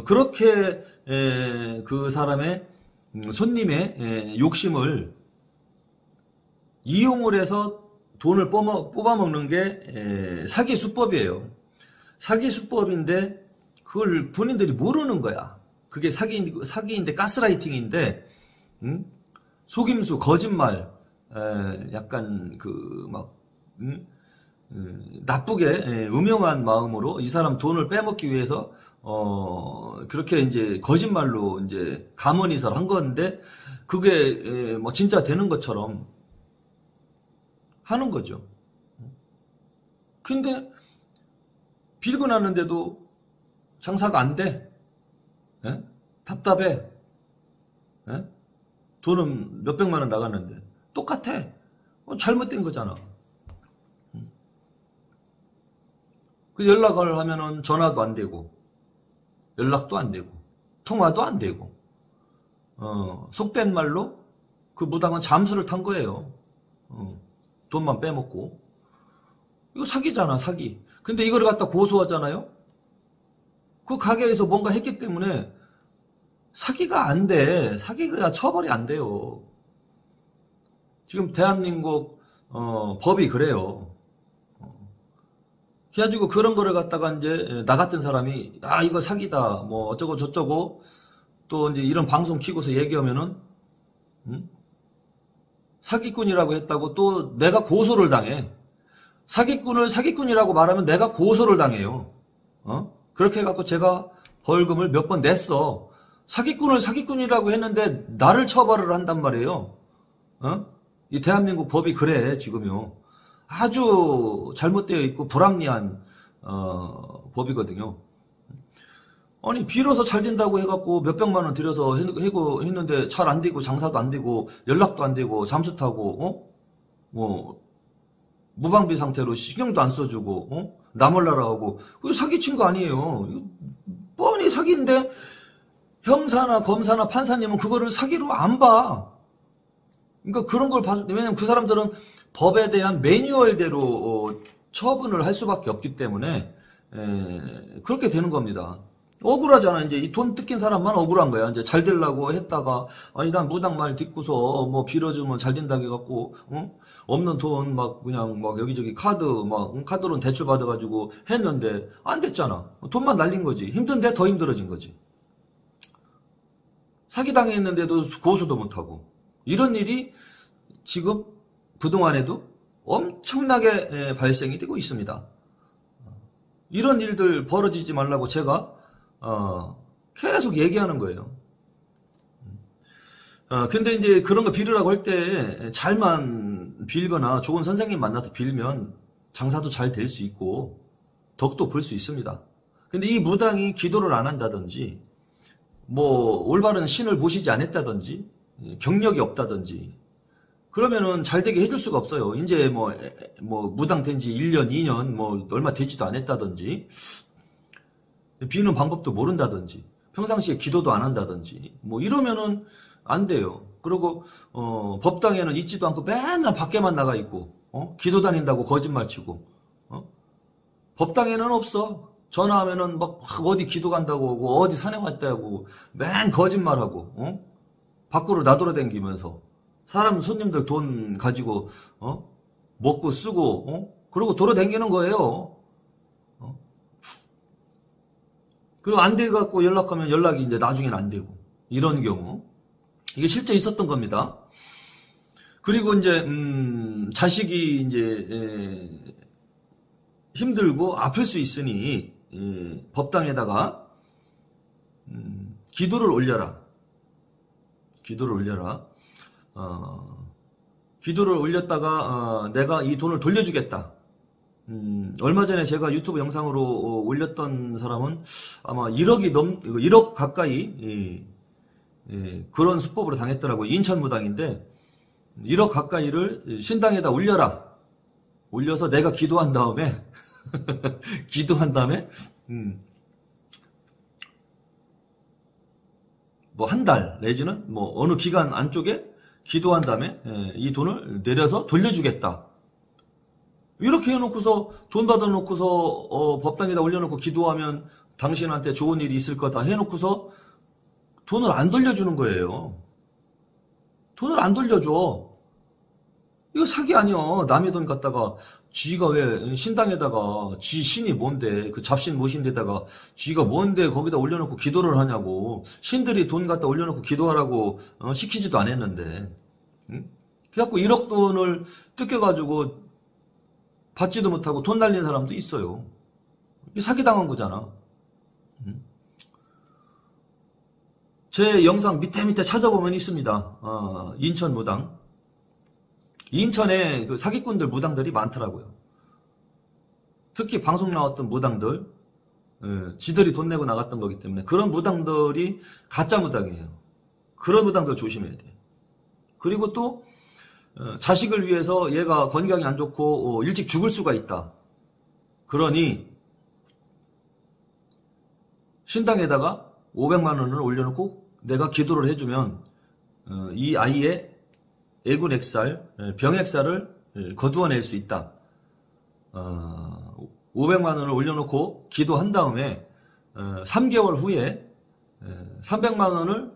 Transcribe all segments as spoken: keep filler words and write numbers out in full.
그렇게 에, 그 사람의 손님의 에, 욕심을 이용을 해서 돈을 뽑아먹는 게 에, 사기 수법이에요. 사기 수법인데 그걸 본인들이 모르는 거야. 그게 사기, 사기인데 가스라이팅인데 음? 속임수, 거짓말, 에, 약간 그 막 음? 음, 나쁘게 에, 음흉한 마음으로 이 사람 돈을 빼먹기 위해서 어 그렇게 이제 거짓말로 이제 감언이설 한 건데 그게 에, 뭐 진짜 되는 것처럼 하는 거죠. 근데 빌고 났는데도 장사가 안 돼. 에? 답답해. 에? 돈은 몇백만 원 나갔는데 똑같아. 어, 잘못된 거잖아. 그 연락을 하면은 전화도 안 되고 연락도 안 되고 통화도 안 되고 어, 속된 말로 그 무당은 잠수를 탄 거예요. 어, 돈만 빼먹고. 이거 사기잖아, 사기. 근데 이거를 갖다 고소하잖아요. 그 가게에서 뭔가 했기 때문에 사기가 안 돼. 사기가 처벌이 안 돼요. 지금 대한민국 어, 법이 그래요. 그래가지고 그런 거를 갖다가 이제 나 같은 사람이 아 이거 사기다 뭐 어쩌고 저쩌고 또 이제 이런 방송 키고서 얘기하면은 음? 사기꾼이라고 했다고 또 내가 고소를 당해. 사기꾼을 사기꾼이라고 말하면 내가 고소를 당해요. 어? 그렇게 해갖고 제가 벌금을 몇 번 냈어. 사기꾼을 사기꾼이라고 했는데 나를 처벌을 한단 말이에요. 어? 이 대한민국 법이 그래 지금요. 아주 잘못되어 있고 불합리한 어, 법이거든요. 아니 빌어서 잘 된다고 해갖고 몇백만 원 들여서 해고 했는데 잘 안 되고 장사도 안 되고 연락도 안 되고 잠수 타고 어? 뭐 무방비 상태로 신경도 안 써주고 어? 나 몰라라 하고 그거 사기친 거 아니에요. 뻔히 사기인데 형사나 검사나 판사님은 그거를 사기로 안 봐. 그러니까 그런 걸 봐. 왜냐면 그 사람들은 법에 대한 매뉴얼대로 어, 처분을 할 수밖에 없기 때문에 에, 그렇게 되는 겁니다. 억울하잖아. 이제 이 돈 뜯긴 사람만 억울한 거야. 이제 잘 되려고 했다가 아니 난 무당 말 듣고서 뭐 빌어주면 잘 된다고 해갖고 어? 없는 돈 막 그냥 막 여기저기 카드 막 카드로는 대출 받아가지고 했는데 안 됐잖아. 돈만 날린 거지. 힘든데 더 힘들어진 거지. 사기당했는데도 고소도 못하고 이런 일이 지금 그동안에도 엄청나게 발생이 되고 있습니다. 이런 일들 벌어지지 말라고 제가 어, 계속 얘기하는 거예요. 어, 근데 이제 그런 거 빌으라고 할 때 잘만 빌거나 좋은 선생님 만나서 빌면 장사도 잘 될 수 있고 덕도 볼 수 있습니다. 근데 이 무당이 기도를 안 한다든지 뭐 올바른 신을 모시지 않았다든지 경력이 없다든지 그러면은 잘 되게 해줄 수가 없어요. 이제 뭐, 뭐, 무당 된 지 일 년, 이 년, 뭐, 얼마 되지도 않았다든지, 비는 방법도 모른다든지, 평상시에 기도도 안 한다든지, 뭐, 이러면은 안 돼요. 그리고, 어, 법당에는 있지도 않고 맨날 밖에만 나가 있고, 어? 기도 다닌다고 거짓말 치고, 어? 법당에는 없어. 전화하면은 막 어디 기도 간다고 하고, 어디 산에 왔다고, 맨 거짓말하고, 어? 밖으로 나돌아다니면서. 사람 손님들 돈 가지고 어? 먹고 쓰고 어? 그러고 돌아다니는 거예요. 어? 그리고 안 돼 갖고 연락하면 연락이 이제 나중에는 안 되고 이런 경우 이게 실제 있었던 겁니다. 그리고 이제 음, 자식이 이제 에, 힘들고 아플 수 있으니 에, 법당에다가 음, 기도를 올려라. 기도를 올려라. 어, 기도를 올렸다가 어, 내가 이 돈을 돌려주겠다. 음, 얼마 전에 제가 유튜브 영상으로 어, 올렸던 사람은 아마 일억이 넘, 일억 가까이 예, 예, 그런 수법으로 당했더라고요. 인천 무당인데 일억 가까이를 신당에다 올려라. 올려서 내가 기도한 다음에 기도한 다음에 음, 뭐 한 달 내지는 뭐 어느 기간 안쪽에 기도한 다음에 이 돈을 내려서 돌려주겠다. 이렇게 해놓고서 돈 받아놓고서 어, 법당에다 올려놓고 기도하면 당신한테 좋은 일이 있을 거다 해놓고서 돈을 안 돌려주는 거예요. 돈을 안 돌려줘. 이거 사기 아니야. 남의 돈 갖다가 쥐가 왜 신당에다가 쥐 신이 뭔데 그 잡신 모신 데다가 쥐가 뭔데 거기다 올려놓고 기도를 하냐고. 신들이 돈 갖다 올려놓고 기도하라고 어, 시키지도 않았는데. 응? 그래갖고 일억 돈을 뜯겨가지고 받지도 못하고 돈 날린 사람도 있어요. 사기당한 거잖아. 응? 제 영상 밑에 밑에 찾아보면 있습니다. 어, 인천 무당. 인천에 그 사기꾼들 무당들이 많더라고요. 특히 방송 나왔던 무당들, 예, 지들이 돈 내고 나갔던 거기 때문에 그런 무당들이 가짜 무당이에요. 그런 무당들 조심해야 돼. 그리고 또 어, 자식을 위해서 얘가 건강이 안 좋고 어, 일찍 죽을 수가 있다. 그러니 신당에다가 오백만 원을 올려놓고 내가 기도를 해주면 어, 이 아이의 애군액살, 병액살을 거두어낼 수 있다. 어, 오백만 원을 올려놓고 기도한 다음에 어, 삼 개월 후에 삼백만 원을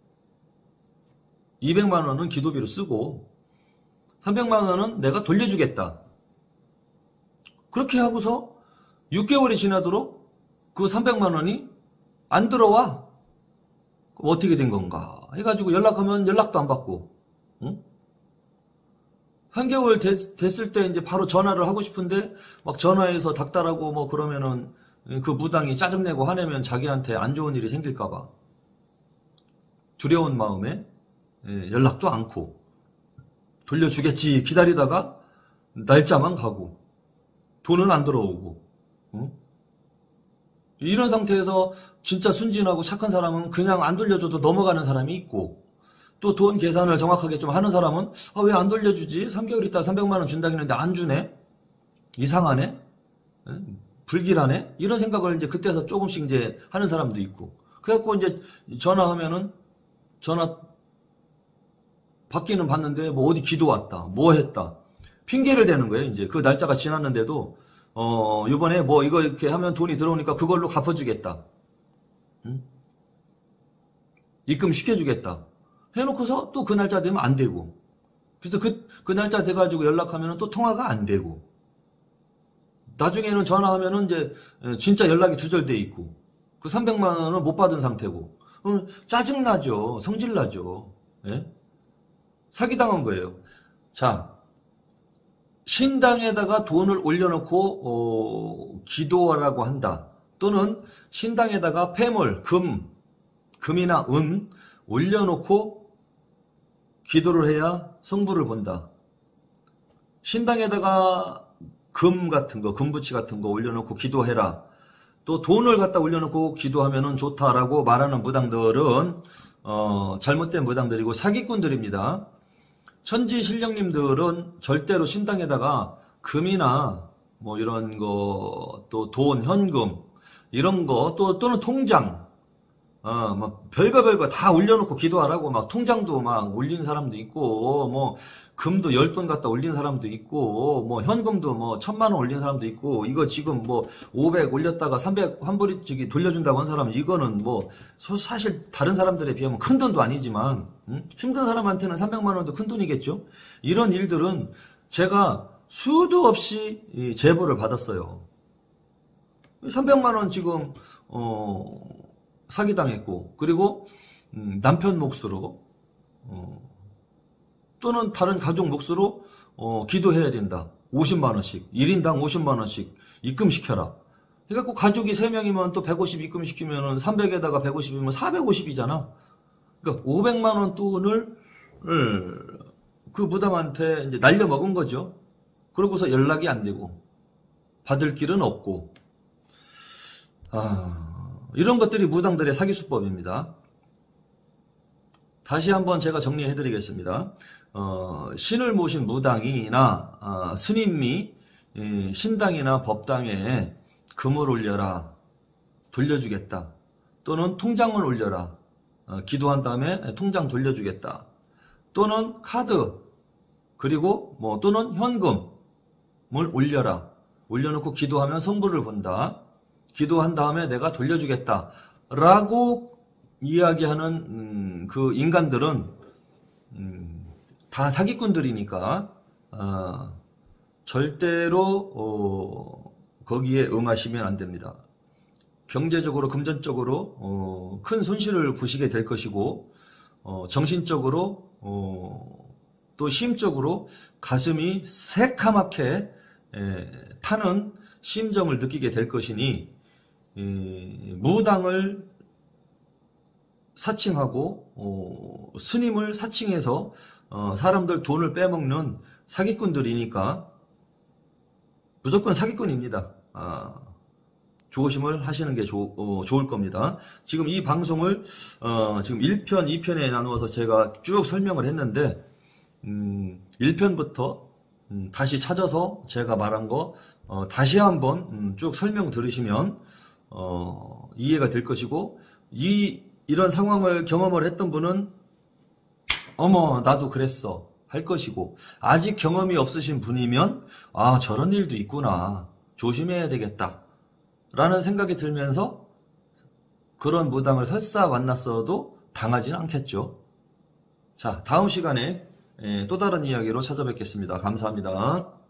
이백만 원은 기도비로 쓰고 삼백만 원은 내가 돌려주겠다. 그렇게 하고서 육 개월이 지나도록 그 삼백만 원이 안 들어와. 그럼 어떻게 된 건가 해가지고 연락하면 연락도 안 받고, 응? 한 개월 됐, 됐을 때 이제 바로 전화를 하고 싶은데 막 전화해서 닥달하고 뭐 그러면은 그 무당이 짜증내고 화내면 자기한테 안 좋은 일이 생길까봐 두려운 마음에 연락도 않고 돌려주겠지 기다리다가 날짜만 가고 돈은 안 들어오고, 응? 이런 상태에서 진짜 순진하고 착한 사람은 그냥 안 돌려줘도 넘어가는 사람이 있고, 또 돈 계산을 정확하게 좀 하는 사람은 아, 왜 안 돌려주지? 삼 개월 있다 삼백만 원 준다고 했는데 안 주네? 이상하네? 불길하네? 이런 생각을 이제 그때서 조금씩 이제 하는 사람도 있고, 그래갖고 이제 전화하면은 전화 받기는 받는데 뭐 어디 기도 왔다, 뭐 했다. 핑계를 대는 거예요. 이제 그 날짜가 지났는데도 어, 요번에 뭐 이거 이렇게 하면 돈이 들어오니까 그걸로 갚아주겠다. 응? 입금 시켜주겠다. 해놓고서 또 그 날짜 되면 안 되고. 그래서 그, 그 날짜 돼가지고 연락하면 또 통화가 안 되고. 나중에는 전화하면은 이제 진짜 연락이 두절돼 있고. 그 삼백만 원은 못 받은 상태고. 그럼 짜증나죠. 성질나죠. 예? 사기당한 거예요. 자. 신당에다가 돈을 올려놓고 어, 기도하라고 한다. 또는 신당에다가 폐물, 금, 금이나 은 올려놓고 기도를 해야 성부를 본다. 신당에다가 금 같은 거, 금부치 같은 거 올려놓고 기도해라. 또 돈을 갖다 올려놓고 기도하면 좋다라고 말하는 무당들은 어, 잘못된 무당들이고 사기꾼들입니다. 천지신령님들은 절대로 신당에다가 금이나 뭐 이런 거, 또 돈, 현금 이런 거, 또 또는 통장, 어, 막 별거 별거 다 올려놓고 기도하라고 막 통장도 막 올린 사람도 있고, 뭐 금도 열 돈 갖다 올린 사람도 있고, 뭐 현금도 뭐 천만 원 올린 사람도 있고, 이거 지금 뭐 오백 올렸다가 삼백 환불이 돌려준다고 한 사람, 이거는 뭐 사실 다른 사람들에 비하면 큰 돈도 아니지만, 음? 힘든 사람한테는 삼백만 원도 큰 돈이겠죠. 이런 일들은 제가 수도 없이 제보를 받았어요. 삼백만 원 지금 어, 사기당했고, 그리고 음, 남편 몫으로 어, 또는 다른 가족 몫으로 어, 기도해야 된다. 오십만 원씩, 일 인당 오십만 원씩 입금시켜라. 그래갖고 가족이 세 명이면 또 백오십 입금시키면 삼백에다가 백오십이면 사백오십이잖아. 그러니까 오백만 원 돈을 그 무당한테 이제 날려먹은 거죠. 그러고서 연락이 안 되고 받을 길은 없고, 아, 이런 것들이 무당들의 사기수법입니다. 다시 한번 제가 정리해드리겠습니다. 어, 신을 모신 무당이나 어, 스님이 예, 신당이나 법당에 금을 올려라, 돌려주겠다. 또는 통장을 올려라, 어, 기도한 다음에 통장 돌려주겠다. 또는 카드, 그리고 뭐 또는 현금을 올려라, 올려놓고 기도하면 성부를 본다. 기도한 다음에 내가 돌려주겠다 라고 이야기하는 음, 그 인간들은 음, 다 사기꾼들이니까 어, 절대로 어, 거기에 응하시면 안 됩니다. 경제적으로 금전적으로 어, 큰 손실을 보시게 될 것이고 어, 정신적으로 어, 또 심적으로 가슴이 새카맣게 에, 타는 심정을 느끼게 될 것이니 에, 무당을 사칭하고 어, 스님을 사칭해서 어, 사람들 돈을 빼먹는 사기꾼들이니까 무조건 사기꾼입니다. 아, 조심을 하시는 게 조, 어, 좋을 겁니다. 지금 이 방송을 어, 지금 일 편, 이 편에 나누어서 제가 쭉 설명을 했는데 음, 일 편부터 음, 다시 찾아서 제가 말한 거 어, 다시 한번 음, 쭉 설명 들으시면 어, 이해가 될 것이고 이 이런 상황을 경험을 했던 분은 어머 나도 그랬어 할 것이고 아직 경험이 없으신 분이면 아 저런 일도 있구나 조심해야 되겠다 라는 생각이 들면서 그런 무당을 설사 만났어도 당하지는 않겠죠. 자, 다음 시간에 또 다른 이야기로 찾아뵙겠습니다. 감사합니다.